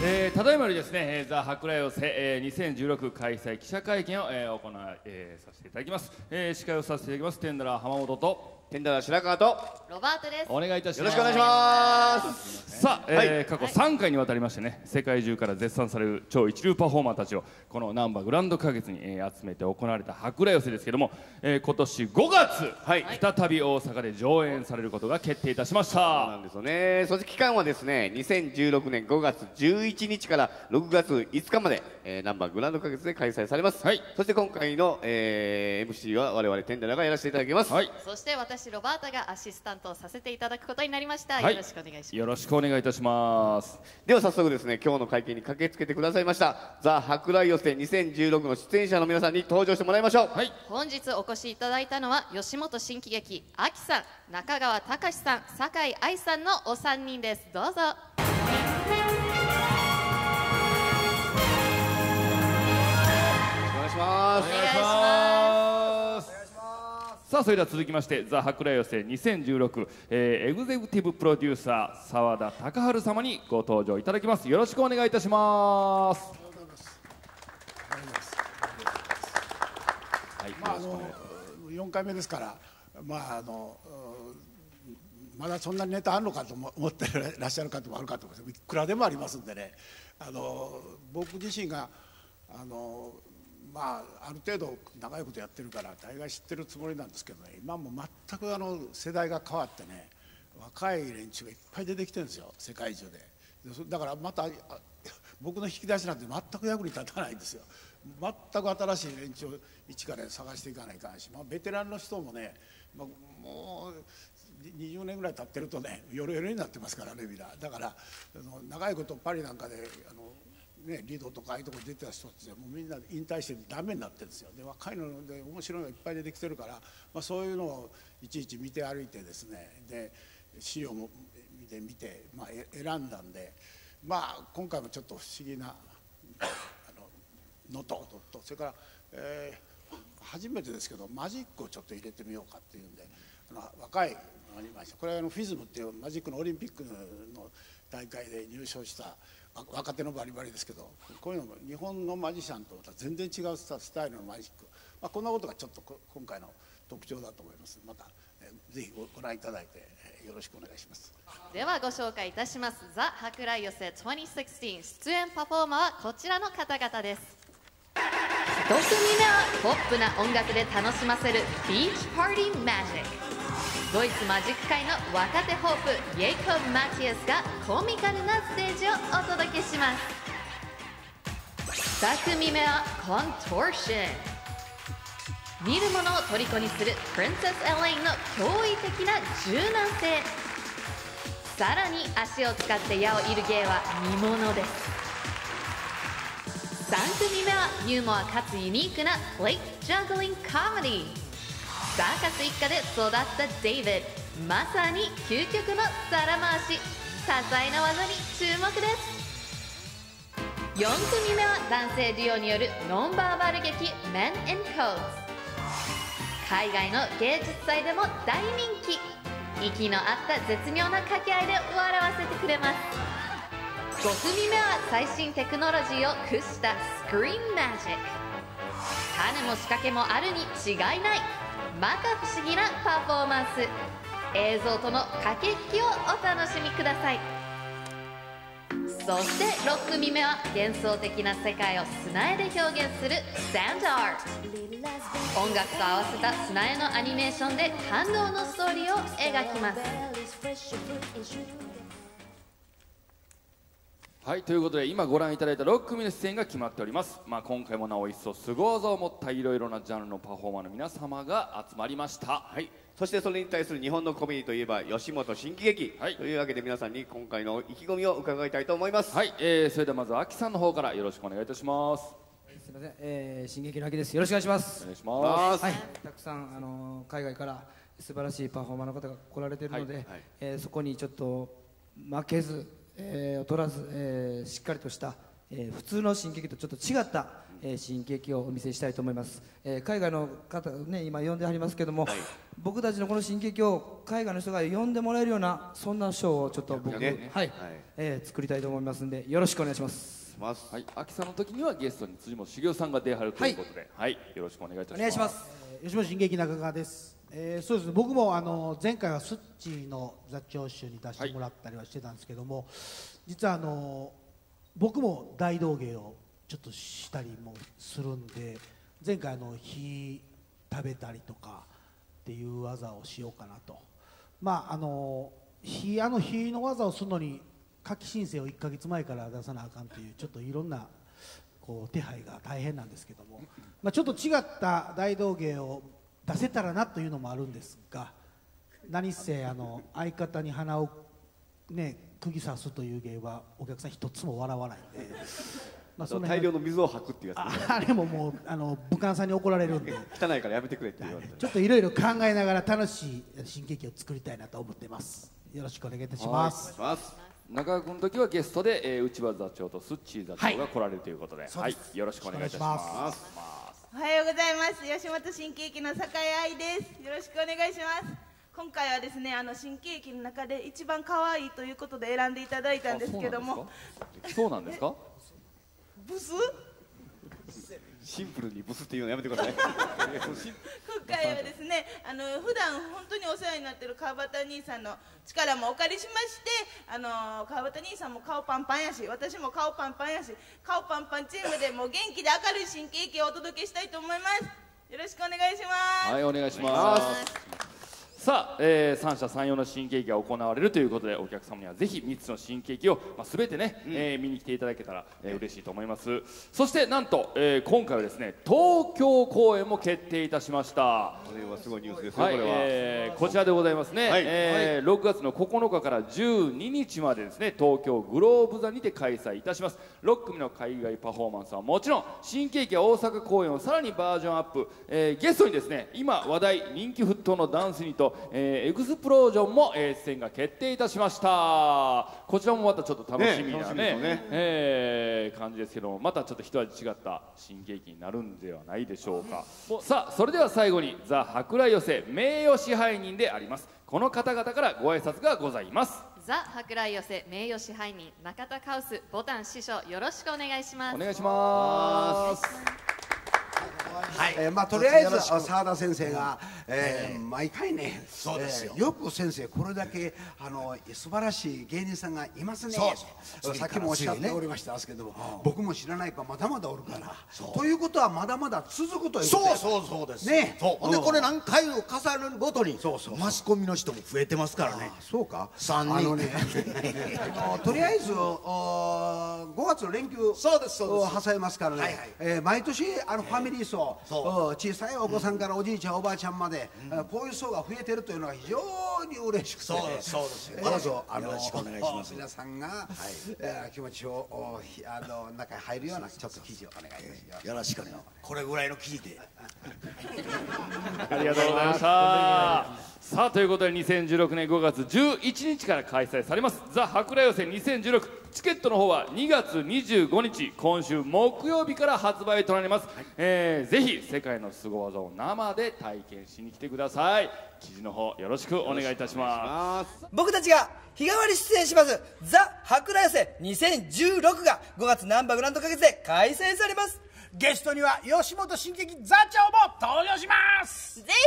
ただいまよりですね、ザ・舶来寄せ、2016開催記者会見を、行させていただきます。司会をさせていただきますテンダラー浜本とテンダラー白川とロバートです。 お願いいたします。 よろしくお願いします。 さあ、過去3回にわたりましてね、世界中から絶賛される超一流パフォーマーたちをこの難波グランド花月に、集めて行われた舶来寄せですけども、今年5月、再び大阪で上演されることが決定いたしました。 そうなんですよね。そして期間はですね、2016年5月11日から6月5日まで、難波グランド花月で開催されます。そして今回の、MC は我々テンダラーがやらせていただきます。 そして私ロバートがアシスタントをさせていただくことになりました。よろしくお願いします。 よろしくお願いいたします。 では早速ですね、今日の会見に駆けつけてくださいましたザ・舶来寄せ2016の出演者の皆さんに登場してもらいましょう。 本日お越しいただいたのは吉本新喜劇あきさん、中川隆さん、酒井愛さんのお三人です。どうぞ。 お願いします。 お願いします。 さあそれでは続きましてザ・舶来寄せ2016、エグゼクティブプロデューサー澤田隆治様にご登場いただきます。よろしくお願いいたします。 4回目ですから、まだそんなにネタあるのかと思ってらっしゃる方もあるかと思います。いくらでもありますんでね、僕自身がある程度長いことやってるから大概知ってるつもりなんですけどね、今も全く世代が変わってね、若い連中がいっぱい出てきてるんですよ、世界中で。だからまた僕の引き出しなんて全く役に立たないんですよ。全く新しい連中を一から探していかないかんし、ベテランの人もね、もう20年ぐらい経ってるとね、ヨレヨレになってますからね、みんな。だから長いことパリなんかでリドとかああいうとこ出てた人たちはもうみんな引退してダメになってるんですよ。で若いので面白いのがいっぱい出てきてるから、そういうのをいちいち見て歩いてですね、で資料も見て、選んだんで、今回もちょっと不思議なのとそれから、初めてですけどマジックをちょっと入れてみようかっていうんで、若いのがありました。これはフィズムっていうマジックのオリンピックの大会で入賞した若手のバリバリですけど、こういうのも日本のマジシャンとは全然違うスタイルのマジック、こんなことがちょっと今回の特徴だと思います。またぜひご覧いただいてよろしくお願いします。 ではご紹介いたします。ザ・舶来寄せ2016出演パフォーマーはこちらの方々です。1組目はポップな音楽で楽しませるビーチパーティーマジック。ドイツマジック界の若手ホープイェイコブ・マティアスがコミカルなステージをお届けします。2組目はコントーション。見る者を虜にするプリンセス・エレインの驚異的な柔軟性。さらに足を使って矢を射る芸は見ものです。3組目はユーモアかつユニークなプレイトジャグリングコメディ。サーカス一家で育ったデイビッド、まさに究極の皿回し、多彩な技に注目です。4組目は男性デュオによるノンバーバル劇 Men in Codes。 海外の芸術祭でも大人気。息の合った絶妙な掛け合いで笑わせてくれます。5組目は最新テクノロジーを駆使したスクリーンマジック。種も仕掛けもあるに違いない、摩訶不思議なパフォーマンス。映像との駆け引きをお楽しみください。そして6組目は幻想的な世界を砂絵で表現するサンドアート。音楽と合わせた砂絵のアニメーションで感動のストーリーを描きます。 はい、ということで今ご覧いただいた6組の出演が決まっております。今回もなお一層凄技を持ったいろいろなジャンルのパフォーマーの皆様が集まりました。 そしてそれに対する日本のコメディといえば吉本新喜劇、というわけで皆さんに今回の意気込みを伺いたいと思います。 それではまずあきさんの方からよろしくお願いいたします。 すみません、新劇のあきです。よろしくお願いします。 お願いします。 たくさん海外から素晴らしいパフォーマーの方が来られているので、そこにちょっと負けず、劣らず、しっかりとした、普通の新劇とちょっと違った、 新喜劇をお見せしたいと思います。海外の方ね今呼んではりますけども、僕たちのこの新喜劇を海外の人が呼んでもらえるようなそんなショーをちょっと僕作りたいと思いますんで、よろしくお願いします。 はい、秋さんの時にはゲストに辻本茂雄さんが出はるということで、はい、よろしくお願いいたします。 お願いします。 吉本新喜劇中川です。そうですね、僕も前回はスッチーの座長集に出してもらったりはしてたんですけども、実は僕も大道芸をちょっとしたりもするんで、前回火食べたりとかっていう技をしようかなと。まあ火の技をするのに夏季申請を1ヶ月前から出さなあかんというちょっといろんな手配が大変なんですけども、ちょっと違った大道芸を出せたらなというのもあるんですが、何せ相方に鼻をね釘刺すという芸はお客さん一つも笑わないんで、 大量の水を吐くっていうやつ、 あれももう武漢さんに怒られるんで汚いからやめてくれって言われて、 ちょっといろいろ考えながら楽しい新喜劇を作りたいなと思ってます。よろしくお願いいたします。 中川君の時はゲストで、内場座長とスッチー座長が来られるということで、はい、よろしくお願いいたします。 おはようございます。吉本新喜劇の酒井愛です。よろしくお願いします。今回はですね、新喜劇の中で一番可愛いということで選んでいただいたんですけども。 そうなんですか？ ブス？ シンプルにブスっていうのやめてください。 今回はですね、普段本当にお世話になっている川端兄さんの力もお借りしまして、川端兄さんも顔パンパンやし、私も顔パンパンやし、顔パンパンチームでもう元気で明るい新喜劇をお届けしたいと思います。よろしくお願いします。 はい、お願いします。さあ、三者三様の新喜劇が行われるということで、お客様にはぜひ3つの新喜劇を、全てね、見に来ていただけたら、嬉しいと思います。そしてなんと、今回はですね東京公演も決定いたしました。 これはすごいニュースですね。 はい、これは、こちらでございますね。6月の9日から12日までですね、東京グローブ座にて開催いたします。6組の海外パフォーマンスはもちろん、新喜劇や大阪公演をさらにバージョンアップ、ゲストにですね今話題人気沸騰のダンスユニットエクスプロージョンも出演が決定いたしました。こちらもまたちょっと楽しみな感じですけども、またちょっと一味違った新喜劇になるんではないでしょうか。さあ、それでは最後にザ・舶来寄せ名誉支配人でありますこの方々からご挨拶がございます。 ザ・舶来寄せ名誉支配人中田カウスボタン師匠、よろしくお願いします。 お願いします。 とりあえず澤田先生が毎回ね、よく先生これだけ素晴らしい芸人さんがいますね。さっきもおっしゃっておりましたけど、僕も知らない子まだまだおるから、ということはまだまだ続くということ。 そうですね。ほんでこれ何回を重ねるごとにマスコミの人も増えてますからね。 そうか。 3人ね。 とりあえず5月の連休を挟みますからね、毎年ファミリー層、小さいお子さんからおじいちゃんおばあちゃんまで、こういう層が増えてるというのは非常に嬉しくて、 そうですよ。どうぞよろしくお願いします。 皆さんが気持ちを中に入るようなちょっと記事をお願いします。 よろしくね。これぐらいの記事で。 ありがとうございました。さあ、ということで2016年5月11日から開催されますザ・舶来寄せ2016、チケットの方は2月25日今週木曜日から発売となります。ぜひ世界の凄技を生で体験しに来てください。記事の方よろしくお願いいたします。 僕たちが日替わり出演しますザ・舶来寄せ2016が5月ナンバーグランド花月で開催されます。 ゲストには吉本新喜劇座長も登場します。 ぜ